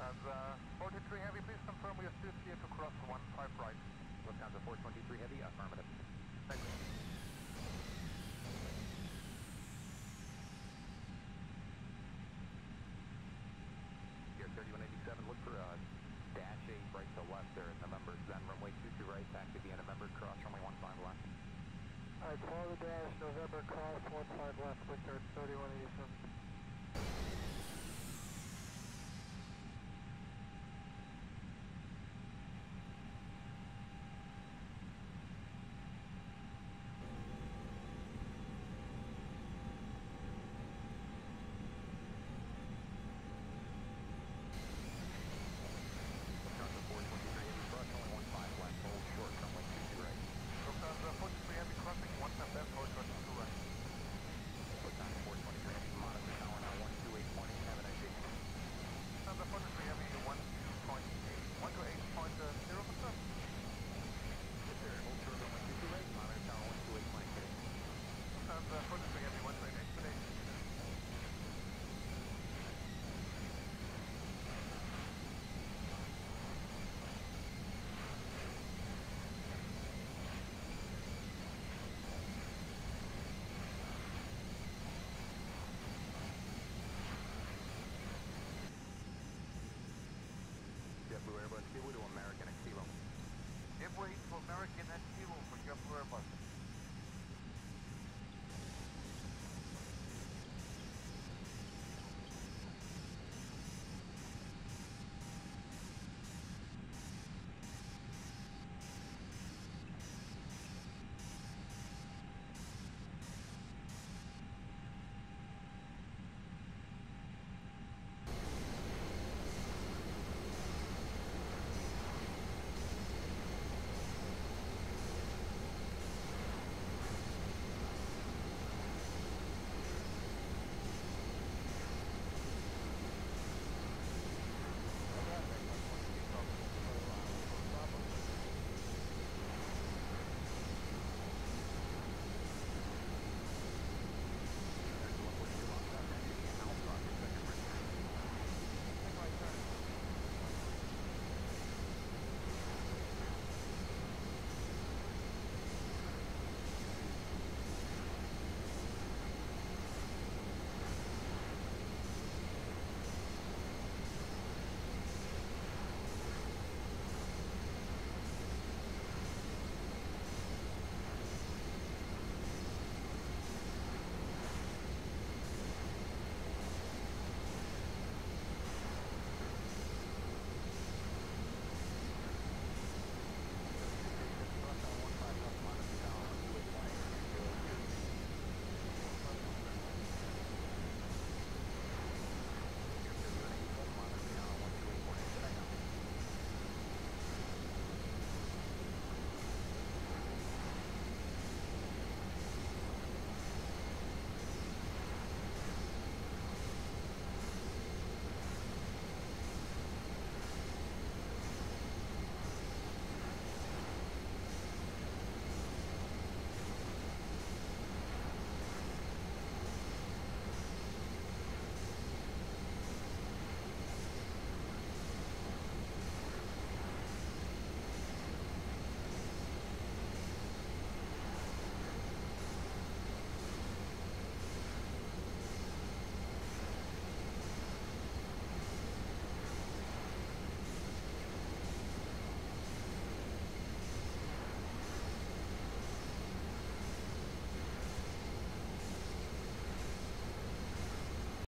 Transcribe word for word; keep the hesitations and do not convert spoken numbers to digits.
Lufthansa four two three Heavy, please confirm we are still clear to cross one five right. Lufthansa four twenty-three Heavy, affirmative. Thank you. Here, thirty-one eighty-seven, look for uh, dash eight right to left there in November. Then runway two two right, taxi via November, cross runway one five left. Alright, follow the dash, November, cross one five left, Victor, thirty-one eighty-seven. Lufthansa four twenty-three Heavy, cross runway one five left, hold short, runway two two right. Lufthansa four two three Heavy, crossing one five left, hold short, two right. Lufthansa four twenty-three Heavy, monitor tower now one two eight point eight, have a nice day. Lufthansa four two three Heavy, one two point eight, one two eight point zero percent. Yes sir, hold short, runway two two right, monitor tower one two eight point eight. Lufthansa four two three Heavy, one two eight eight today. JetBlue Airbus, Kilo to American at Kilo. Give way to American at zero for JetBlue Airbus.